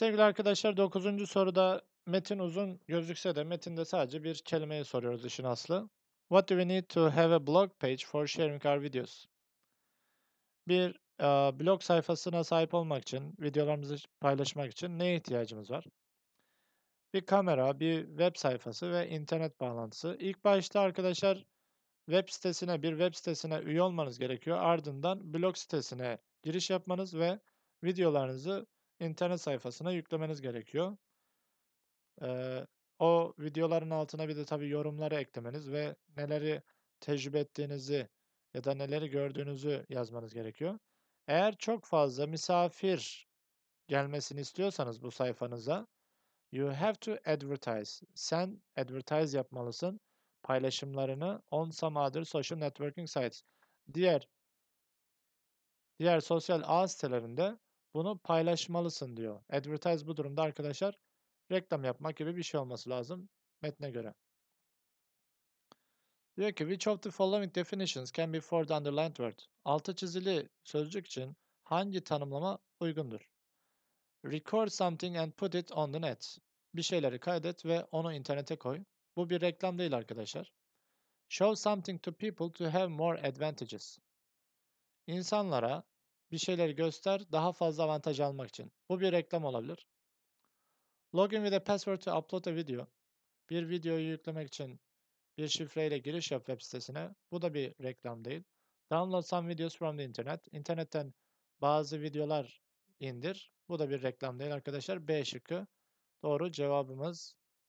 Sevgili arkadaşlar 9. soruda metin uzun gözükse de metinde sadece bir kelimeyi soruyoruz işin aslı. What do we need to have a blog page for sharing our videos? Bir blog sayfasına sahip olmak için, videolarımızı paylaşmak için neye ihtiyacımız var? Bir kamera, bir web sayfası ve internet bağlantısı. İlk başta arkadaşlar bir web sitesine üye olmanız gerekiyor. Ardından blog sitesine giriş yapmanız ve videolarınızı internet sayfasına yüklemeniz gerekiyor. Eee, O videoların altına bir de tabii yorumları eklemeniz ve neleri tecrübe ettiğinizi ya da neleri gördüğünüzü yazmanız gerekiyor. Eğer çok fazla misafir gelmesini istiyorsanız bu sayfanıza, you have to advertise. Sen advertise yapmalısın paylaşımlarını on some other social networking sites. Diğer diğer sosyal ağ sitelerinde bunu paylaşmalısın diyor. Advertise bu durumda arkadaşlar reklam yapmak gibi bir şey olması lazım metne göre. Diyor ki which of the following definitions can be for the underlined word? Altı çizili sözcük için hangi tanımlama uygundur? Record something and put it on the net. Bir şeyleri kaydet ve onu internete koy. Bu bir reklam değil arkadaşlar. Show something to people to have more advantages. İnsanlara bir şeyleri göster daha fazla avantaj almak için. Bu bir reklam olabilir. Login with a password to upload a video. Bir videoyu yüklemek için bir şifreyle giriş yap web sitesine. Bu da bir reklam değil. Download some videos from the internet. İnternetten bazı videolar indir. Bu da bir reklam değil arkadaşlar. B şıkkı doğru cevabımız.